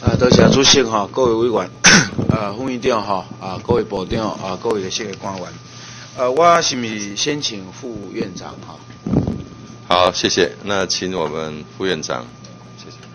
多谢主席哈，各位委员，副院长哈，各位部长各位的这个官员，我是不是先请副院长哈？ 好，谢谢。那请我们副院长，谢谢。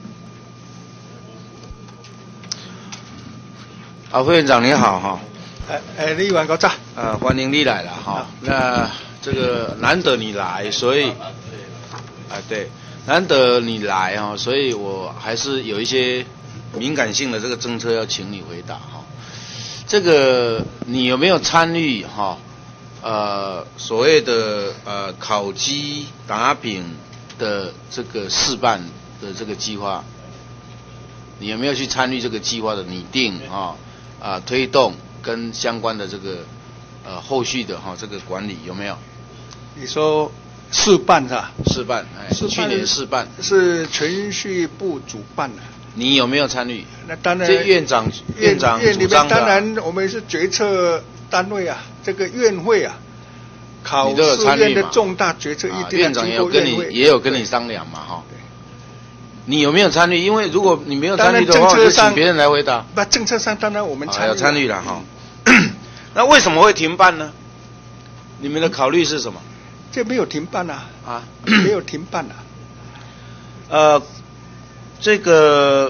副院长你好哈。 李委员高照。 欢迎你来了哈。那这个难得你来，所以对，难得你来哈，所以我还是有一些敏感性的这个政策要请你回答哈。这个你有没有参与哈？所谓的烤鸡打饼的这个示范的这个计划，你有没有去参与这个计划的拟定推动跟相关的这个后续的这个管理有没有？ 你说示范是吧？ 示范，去年示范是程序部主办的。 你有没有参与？ 那当然， 这院长主张的。 当然，我们是决策单位啊，这个院会啊，考试院的重大决策一定要经过院会。 也有跟你商量嘛哈。你有没有参与？因为如果你没有参与的话，就请别人来回答。 不，政策上当然我们参与。 要参与了哈。那为什么会停办呢？你们的考虑是什么？ 这没有停办啊。没有停办啊。这个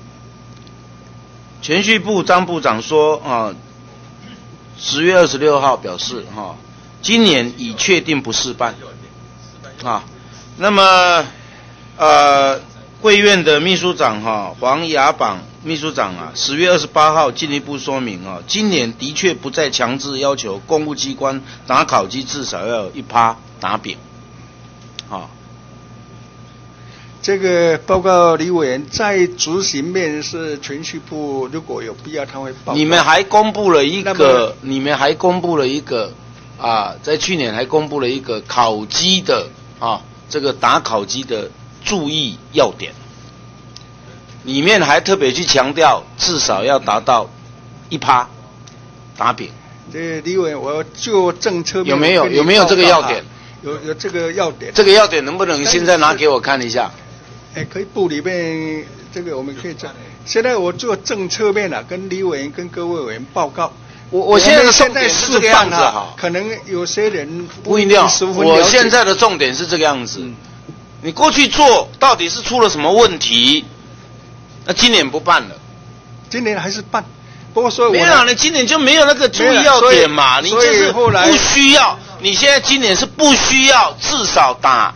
铨叙部张部长说10月26号表示今年已确定不试办那么贵院的秘书长黄雅榜秘书长10月28号进一步说明今年的确不再强制要求公务机关打烤鸡至少要有1%打饼这个报告李委员在执行面是程序部，如果有必要他会报告。 你们还公布了一个在去年还公布了一个烤鸡的这个打烤鸡的注意要点，里面还特别去强调至少要达到1%打饼。 这李委员，我就政策面有没有这个要点？ 有这个要点。 这个要点能不能现在拿给我看一下？ 可以部里面这个我们可以这样。现在我做政策面跟李委员跟各位委员报告。 我现在的重点是这个样子可能有些人不一定。我现在的重点是这个样子。你过去做到底是出了什么问题？那今年不办了。 今年还是办，不过说没有，你今年就没有那个注意要点嘛？你这是不需要。你现在今年是不需要至少打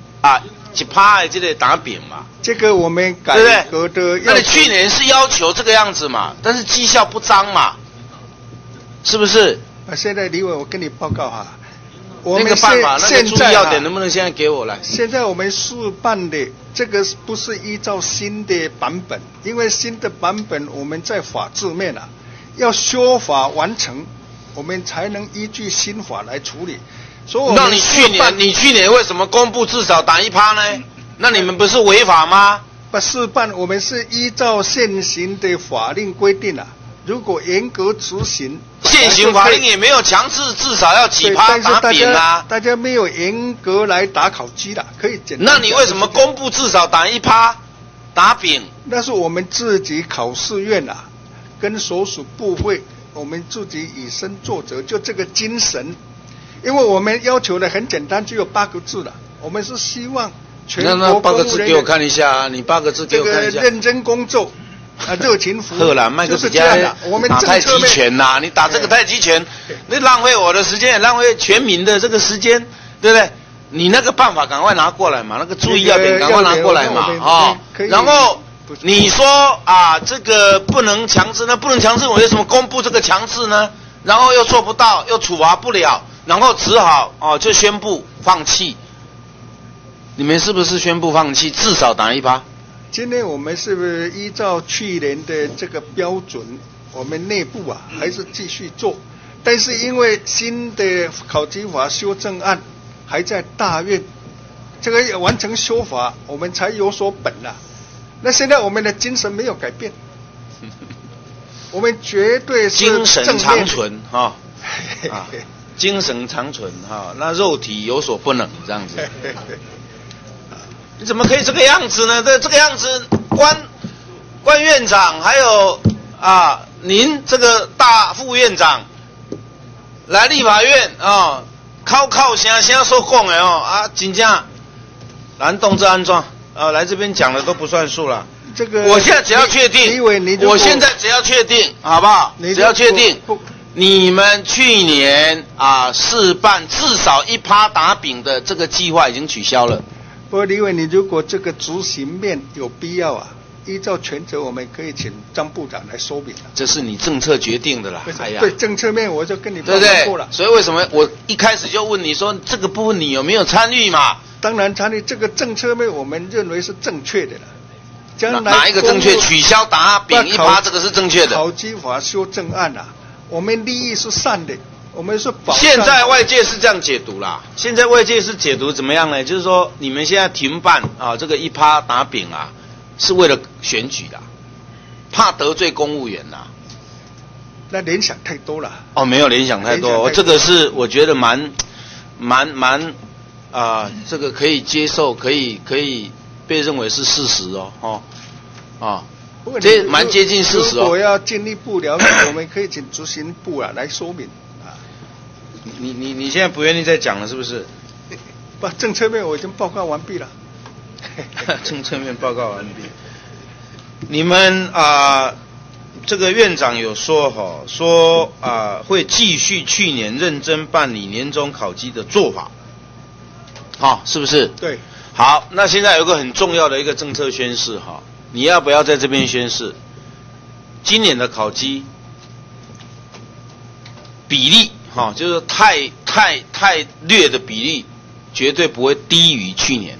1%的这个打饼嘛， 这个我们改革的。 那你去年是要求这个样子嘛，但是绩效不彰嘛，是不是？ 现在李委，我跟你报告我们那个办法，那个注意要点能不能现在给我来？ 现在我们示办的这个不是依照新的版本，因为新的版本我们在法制面要修法完成，我们才能依据新法来处理。所以那你去年为什么公布至少打1%呢？那你们不是违法吗？ 不示办，我们是依照现行的法令规定如果严格执行， 现行法令也没有强制至少要几%打饼大家没有严格来打烤鸡可以简单。 那你为什么公布至少打1%打饼？ 那是我们自己考试院跟所属部会，我们自己以身作则，就这个精神。因为我们要求的很简单，只有8个字我们是希望全国公务人员那8个字给我看一下你8个字给我看一下。 这个认真工作热情服务。 好啦，麦克斯加我们打太极拳你打这个太极拳，你浪费我的时间，也浪费全民的这个时间，对不对？你那个办法赶快拿过来嘛，那个注意要点赶快拿过来嘛然后你说这个不能强制，那不能强制，我为什么公布这个强制呢？然后又做不到，又处罚不了。然后只好就宣布放弃。你们是不是宣布放弃？至少打1%？ 今天我们是不是依照去年的这个标准，我们内部还是继续做？但是因为新的烤鸡法修正案还在大院，这个完成修法，我们才有所本那现在我们的精神没有改变，我们绝对是精神长存精神长存那肉体有所不能这样子。你怎么可以这个样子呢？这个样子关院长，还有您这个大副院长来立法院靠声说讲的真正咱动这安装来这边讲的都不算数了。 这个我现在只要确定，我现在只要确定，好不好？只要确定，你们去年试办至少1%打饼的这个计划已经取消了。 不过，李委，你如果这个执行面有必要依照权责，我们可以请张部长来说明。 这是你政策决定的啦。哎呀， 对政策面我就跟你报告过了。 对不对？所以为什么我一开始就问你说这个部分你有没有参与嘛？ 当然参与，这个政策面我们认为是正确的了。将来哪一个正确？取消打饼1%，这个是正确的。 考基法修正案我们利益是善的。我们是保障。 现在外界是这样解读啦，现在外界是解读怎么样呢？就是说你们现在停办这个1%打饼是为了选举啦，怕得罪公务员啦。 那联想太多了。 没有联想太多，这个是我觉得蛮这个可以接受，可以被认为是事实这蛮接近事实如果要进一步了解，我们可以请执行部来说明。 你现在不愿意再讲了是不是？ 不，政策面我已经报告完毕了。 政策面报告完毕。你们这个院长有说会继续去年认真办理年终考绩的做法，是不是？ 对。 好，那现在有一个很重要的一个政策宣示你要不要在这边宣示？今年的考绩比例就是太劣的比例，绝对不会低于去年。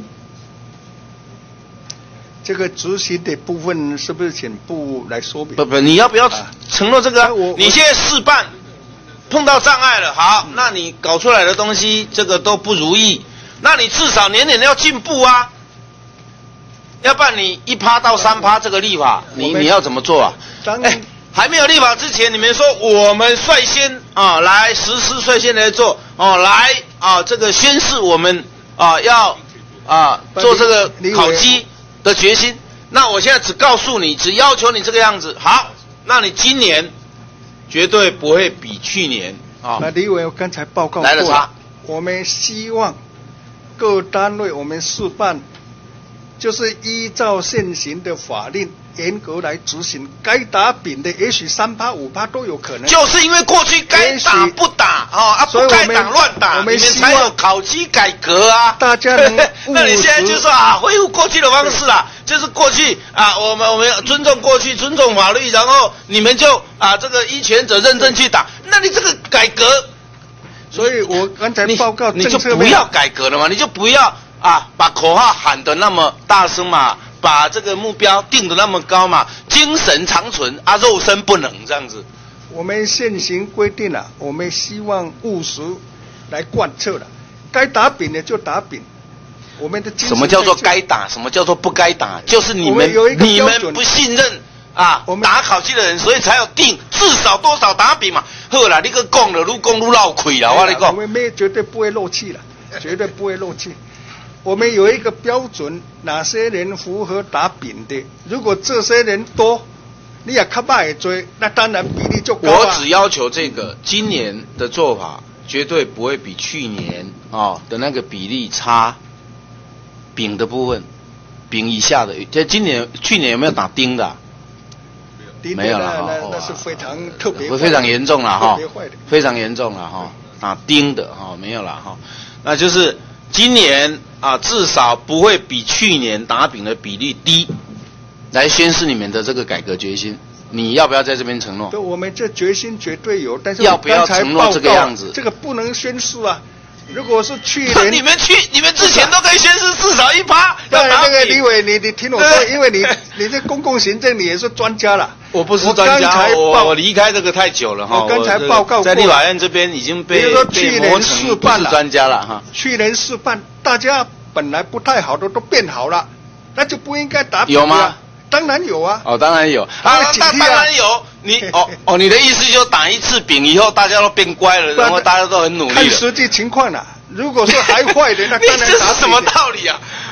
这个执行的部分是不是请部来说明？ 不，你要不要承诺这个你现在试办碰到障碍了，好，那你搞出来的东西这个都不如意，那你至少年要进步要不然你1%到3%这个立法，你要怎么做还没有立法之前，你们说我们率先来实施，率先来做来这个宣示我们要做这个考绩的决心。那我现在只告诉你，只要求你这个样子，好，那你今年绝对不会比去年那李委，我刚才报告过来的差。 我们希望各单位我们示范，就是依照现行的法令严格来执行，该打饼的也许3%、5%都有可能。 就是因为过去该打不打不该打乱打，你们才有考绩改革大家能那你现在就说恢复过去的方式啦，就是过去我们尊重过去，尊重法律，然后你们就这个依权责认真去打。那你这个改革， 所以我刚才报告你就不要改革了嘛，你就不要把口号喊得那么大声嘛。把这个目标定得那么高嘛，精神长存肉身不能这样子。 我们现行规定我们希望务实来贯彻该打饼的就打饼。我们的精神什么叫做该打，什么叫做不该打？就是你们不信任打考绩的人，所以才有定至少多少打饼嘛。好啦，你个讲了，愈讲愈闹亏啦，我跟你讲。 我们绝对不会漏气了，绝对不会漏气。我们有一个标准，哪些人符合打饼的？如果这些人多，你也较歹追，那当然比例就高我只要求这个今年的做法绝对不会比去年的那个比例差。饼的部分，饼以下的，去年有没有打丁的？没有了， 那是非常特别， 非常严重了特别坏的， 非常严重了打丁的没有了那就是今年至少不会比去年打饼的比例低，来宣示你们的这个改革决心。你要不要在这边承诺？ 对，我们这决心绝对有，但是要不要承诺这个样子？ 这个不能宣示如果是去年， 你们之前都可以宣示至少1%。 当然，那个李委，你听我说，因为你这公共行政你也是专家了。 我不是专家，我离开这个太久了我刚才报告过， 在立法院这边已经被去年试办了， 不是专家了去年试办，大家本来不太好的都变好了，那就不应该打饼有吗？ 当然有当然有当然有。你你的意思就打一次饼以后大家都变乖了，然后大家都很努力了。 看实际情况如果是还坏的，那当然打。 这是什么道理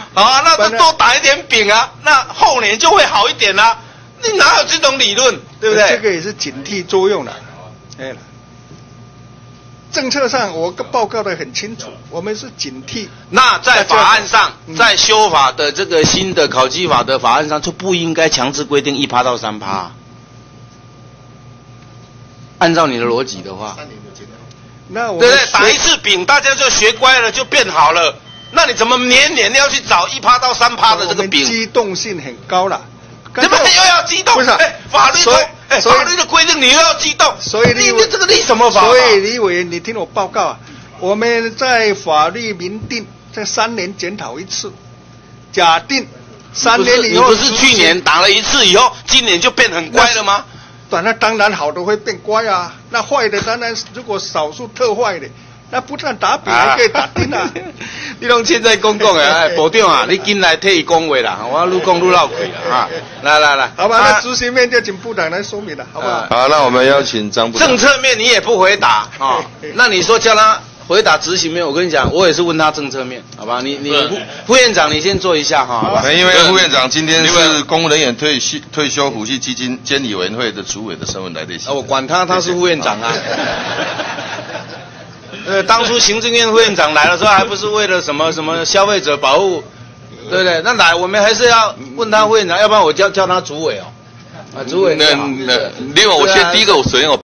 好啊，那就多打一点饼啊，那后年就会好一点啦。你哪有这种理论，对不对？ 这个也是警惕作用了，政策上我报告的很清楚，我们是警惕。 那在法案上，在修法的这个新的考基法的法案上，就不应该强制规定1%到3%。按照你的逻辑的话， 那我对不对？打一次饼，大家就学乖了，就变好了。那你怎么年年要去找1%到3%的这个饼？ 机动性很高了。 怎么又要激动？ 不是， 法律的规定你又要激动， 所以你这个立什么法？ 所以李委员，你听我报告啊，我们在法律明定这3年检讨一次，假定3年以后， 你不是去年打了一次以后，今年就变很乖了吗？ 那当然好的会变乖啊，那坏的当然如果少数特坏的。那不但打饼还可以打钉啊！ 你拢凊彩讲的，部长啊，你进来替伊讲话啦，我愈讲愈闹气了啊！来， 好吧，那执行面就请部长来说明了，好不好？ 好，那我们邀请张部长。 政策面你也不回答啊？那你说叫他回答执行面，我跟你讲，我也是问他政策面，好吧？你副院长你先做一下哈。 因为副院长今天是公务人员退休抚恤基金监理委员会的主委的身份来列席。 我管他是副院长啊。当初行政院副院长来的时候，还不是为了什么消费者保护，对不对？那来我们还是要问他副院长，要不然我叫他主委哦，主委。 另外我先第一个，我首先我。